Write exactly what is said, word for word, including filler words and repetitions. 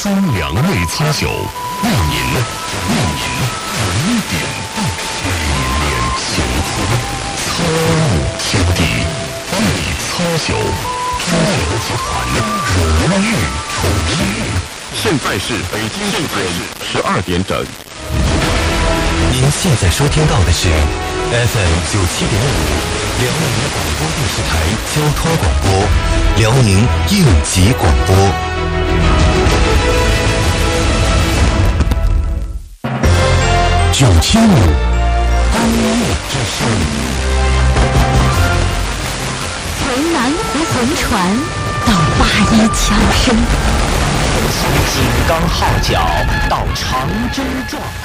中粮味苍朽，为您为您指点道理，练雄姿，操务天地，味苍朽，中粮集团荣誉充实。现在是北京时间十二点整。 您现在收听到的是 F M 九七点五，辽宁广播电视台交通广播，辽宁应急广播。 九七五公路之声， 从南湖红船到八一枪声， 从金刚号角到长征壮举。